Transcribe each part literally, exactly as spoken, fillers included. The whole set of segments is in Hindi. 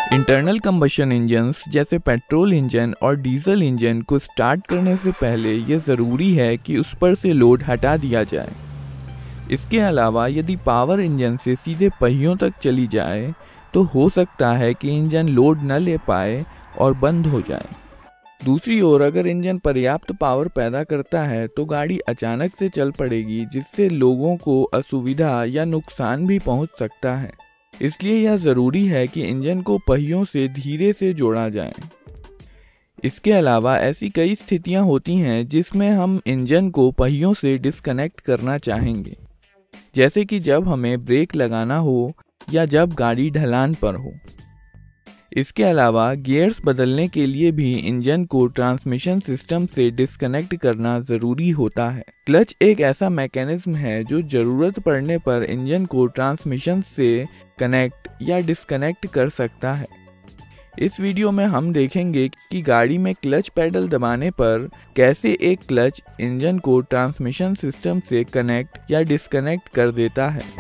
इंटरनल कंबशन इंजन्स जैसे पेट्रोल इंजन और डीजल इंजन को स्टार्ट करने से पहले यह ज़रूरी है कि उस पर से लोड हटा दिया जाए। इसके अलावा यदि पावर इंजन से सीधे पहियों तक चली जाए तो हो सकता है कि इंजन लोड न ले पाए और बंद हो जाए। दूसरी ओर अगर इंजन पर्याप्त पावर पैदा करता है तो गाड़ी अचानक से चल पड़ेगी, जिससे लोगों को असुविधा या नुकसान भी पहुंच सकता है। इसलिए यह ज़रूरी है कि इंजन को पहियों से धीरे से जोड़ा जाए। इसके अलावा ऐसी कई स्थितियां होती हैं जिसमें हम इंजन को पहियों से डिस्कनेक्ट करना चाहेंगे, जैसे कि जब हमें ब्रेक लगाना हो या जब गाड़ी ढलान पर हो। इसके अलावा गियर्स बदलने के लिए भी इंजन को ट्रांसमिशन सिस्टम से डिस्कनेक्ट करना ज़रूरी होता है। क्लच एक ऐसा मैकेनिज्म है जो ज़रूरत पड़ने पर इंजन को ट्रांसमिशन से कनेक्ट या डिस्कनेक्ट कर सकता है। इस वीडियो में हम देखेंगे कि गाड़ी में क्लच पैडल दबाने पर कैसे एक क्लच इंजन को ट्रांसमिशन सिस्टम से कनेक्ट या डिस्कनेक्ट कर देता है।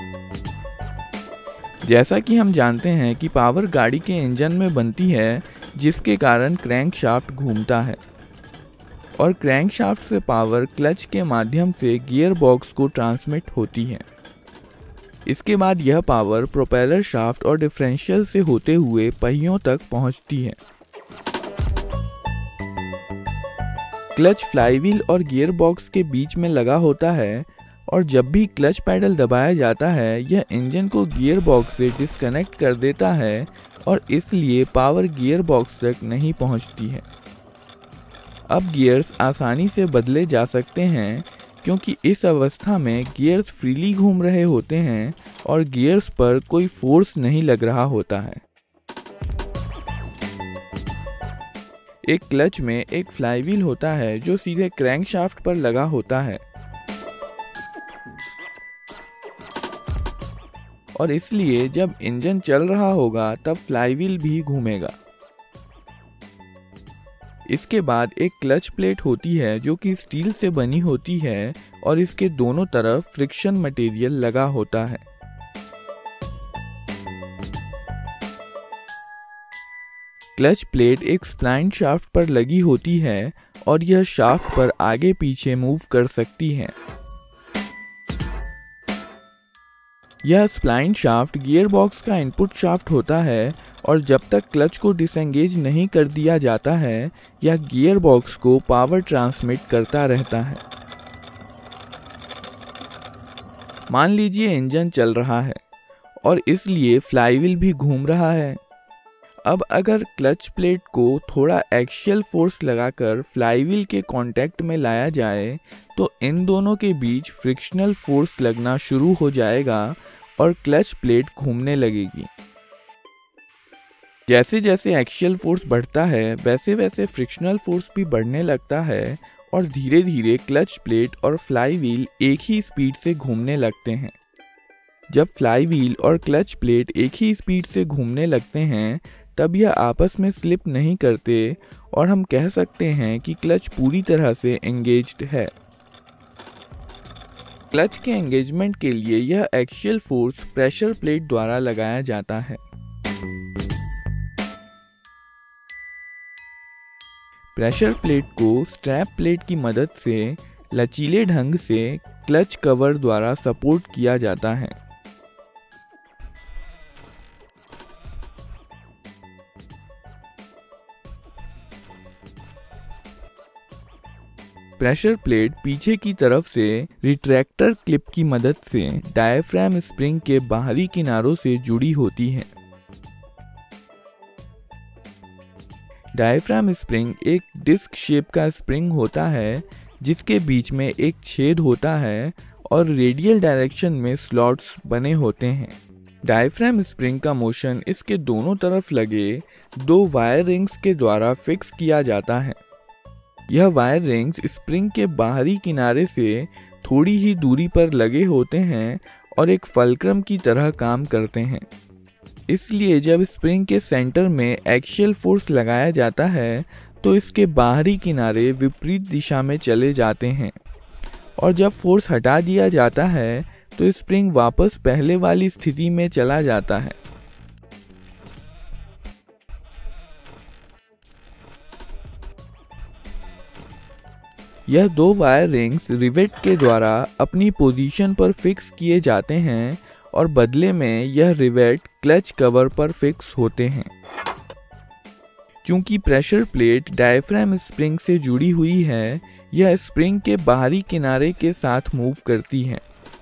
जैसा कि हम जानते हैं कि पावर गाड़ी के इंजन में बनती है, जिसके कारण क्रैंकशाफ्ट घूमता है और क्रैंकशाफ्ट से पावर क्लच के माध्यम से गियर बॉक्स को ट्रांसमिट होती है। इसके बाद यह पावर प्रोपेलर शाफ्ट और डिफरेंशियल से होते हुए पहियों तक पहुंचती है। क्लच फ्लाईव्हील और गियर बॉक्स के बीच में लगा होता है और जब भी क्लच पैडल दबाया जाता है यह इंजन को गियर बॉक्स से डिस्कनेक्ट कर देता है और इसलिए पावर गियर बॉक्स तक नहीं पहुंचती है। अब गियर्स आसानी से बदले जा सकते हैं क्योंकि इस अवस्था में गियर्स फ्रीली घूम रहे होते हैं और गियर्स पर कोई फोर्स नहीं लग रहा होता है। एक क्लच में एक फ्लाईव्हील होता है जो सीधे क्रैंकशाफ्ट पर लगा होता है और इसलिए जब इंजन चल रहा होगा तब फ्लाईव्हील भी घूमेगा। इसके बाद एक क्लच प्लेट होती है जो कि स्टील से बनी होती है और इसके दोनों तरफ फ्रिक्शन मटेरियल लगा होता है। क्लच प्लेट एक स्प्लाइन शाफ्ट पर लगी होती है और यह शाफ्ट पर आगे पीछे मूव कर सकती है। यह स्प्लाइन शाफ्ट गियर बॉक्स का इनपुट शाफ्ट होता है और जब तक क्लच को डिसएंगेज नहीं कर दिया जाता है यह गियर बॉक्स को पावर ट्रांसमिट करता रहता है। मान लीजिए इंजन चल रहा है और इसलिए फ्लाईव्हील भी घूम रहा है। अब अगर क्लच प्लेट को थोड़ा एक्सियल फोर्स लगाकर फ्लाईव्हील के कांटेक्ट में लाया जाए तो इन दोनों के बीच फ्रिक्शनल फोर्स लगना शुरू हो जाएगा और क्लच प्लेट घूमने लगेगी। जैसे जैसे एक्सियल फोर्स बढ़ता है वैसे वैसे फ्रिक्शनल फोर्स भी बढ़ने लगता है और धीरे धीरे क्लच प्लेट और फ्लाईव्हील एक ही स्पीड से घूमने लगते हैं। जब फ्लाईव्हील और क्लच प्लेट एक ही स्पीड से घूमने लगते हैं तब यह आपस में स्लिप नहीं करते और हम कह सकते हैं कि क्लच पूरी तरह से एंगेज्ड है। क्लच के एंगेजमेंट के लिए यह एक्सियल फोर्स प्रेशर प्लेट द्वारा लगाया जाता है। प्रेशर प्लेट को स्ट्रैप प्लेट की मदद से लचीले ढंग से क्लच कवर द्वारा सपोर्ट किया जाता है। प्रेशर प्लेट पीछे की तरफ से रिट्रैक्टर क्लिप की मदद से डायफ्राम स्प्रिंग के बाहरी किनारों से जुड़ी होती है। डायफ्राम स्प्रिंग एक डिस्क शेप का स्प्रिंग होता है जिसके बीच में एक छेद होता है और रेडियल डायरेक्शन में स्लॉट्स बने होते हैं। डायफ्राम स्प्रिंग का मोशन इसके दोनों तरफ लगे दो वायर रिंग्स के द्वारा फिक्स किया जाता है। यह वायर रिंग्स स्प्रिंग के बाहरी किनारे से थोड़ी ही दूरी पर लगे होते हैं और एक फलक्रम की तरह काम करते हैं। इसलिए जब स्प्रिंग के सेंटर में एक्सियल फोर्स लगाया जाता है तो इसके बाहरी किनारे विपरीत दिशा में चले जाते हैं और जब फोर्स हटा दिया जाता है तो स्प्रिंग वापस पहले वाली स्थिति में चला जाता है। यह दो वायर रिंग्स रिवेट के द्वारा अपनी पोजीशन पर फिक्स किए जाते हैं और बदले में यह रिवेट क्लच कवर पर फिक्स होते हैं। चूंकि प्रेशर प्लेट डायफ्राम स्प्रिंग से जुड़ी हुई है, यह स्प्रिंग के बाहरी किनारे के साथ मूव करती है।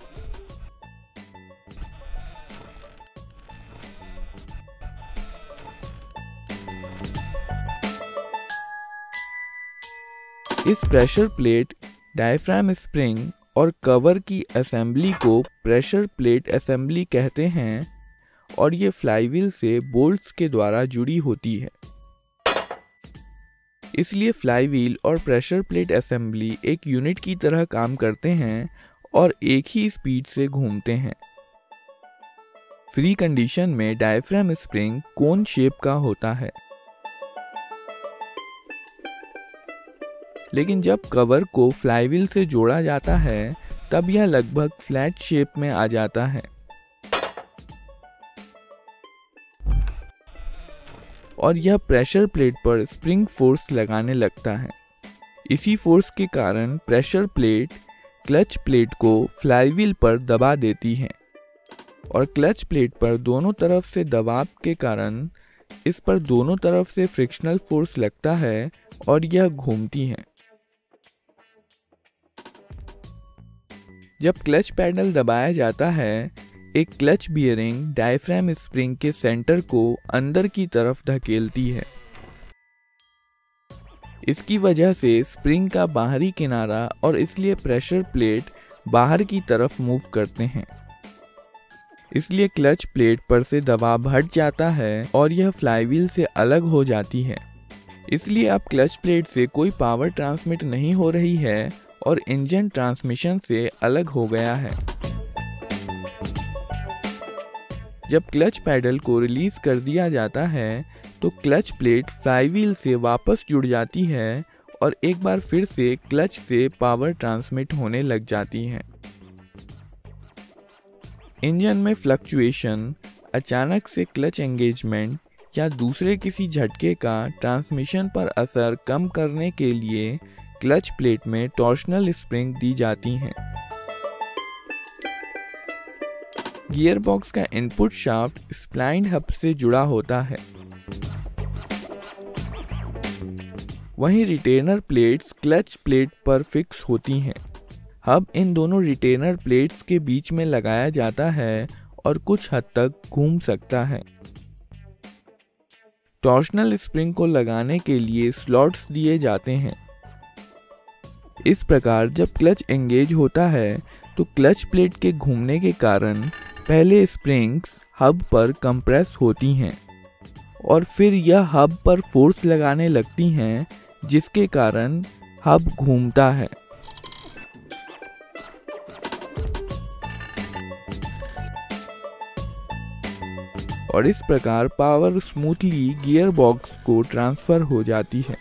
इस प्रेशर प्लेट, डायफ्राम स्प्रिंग और कवर की असेंबली को प्रेशर प्लेट असेंबली कहते हैं और ये फ्लाईव्हील से बोल्ट्स के द्वारा जुड़ी होती है। इसलिए फ्लाईव्हील और प्रेशर प्लेट असेंबली एक यूनिट की तरह काम करते हैं और एक ही स्पीड से घूमते हैं। फ्री कंडीशन में डायफ्राम स्प्रिंग कोन शेप का होता है, लेकिन जब कवर को फ्लाईव्हील से जोड़ा जाता है तब यह लगभग फ्लैट शेप में आ जाता है और यह प्रेशर प्लेट पर स्प्रिंग फोर्स लगाने लगता है। इसी फोर्स के कारण प्रेशर प्लेट क्लच प्लेट को फ्लाईव्हील पर दबा देती है और क्लच प्लेट पर दोनों तरफ से दबाव के कारण इस पर दोनों तरफ से फ्रिक्शनल फोर्स लगता है और यह घूमती है। जब क्लच पैडल दबाया जाता है, एक क्लच बियरिंग डायफ्राम स्प्रिंग के सेंटर को अंदर की तरफ धकेलती है। इसकी वजह से स्प्रिंग का बाहरी किनारा और इसलिए प्रेशर प्लेट बाहर की तरफ मूव करते हैं। इसलिए क्लच प्लेट पर से दबाव हट जाता है और यह फ्लाईव्हील से अलग हो जाती है। इसलिए अब क्लच प्लेट से कोई पावर ट्रांसमिट नहीं हो रही है और इंजन ट्रांसमिशन से अलग हो गया है। जब क्लच पैडल को रिलीज कर दिया जाता है तो क्लच प्लेट फ्लाईव्हील से वापस जुड़ जाती है और एक बार फिर से क्लच से पावर ट्रांसमिट होने लग जाती है। इंजन में फ्लक्चुएशन, अचानक से क्लच एंगेजमेंट या दूसरे किसी झटके का ट्रांसमिशन पर असर कम करने के लिए क्लच प्लेट में टॉर्शनल स्प्रिंग दी जाती हैं। गियर बॉक्स का इनपुट शाफ्ट स्प्लाइंड हब से जुड़ा होता है, वहीं रिटेनर प्लेट्स क्लच प्लेट पर फिक्स होती हैं। हब इन दोनों रिटेनर प्लेट्स के बीच में लगाया जाता है और कुछ हद तक घूम सकता है। टॉर्शनल स्प्रिंग को लगाने के लिए स्लॉट्स दिए जाते हैं। इस प्रकार जब क्लच एंगेज होता है तो क्लच प्लेट के घूमने के कारण पहले स्प्रिंग्स हब पर कंप्रेस होती हैं और फिर यह हब पर फोर्स लगाने लगती हैं, जिसके कारण हब घूमता है। और इस प्रकार पावर स्मूथली गियर बॉक्स को ट्रांसफर हो जाती है।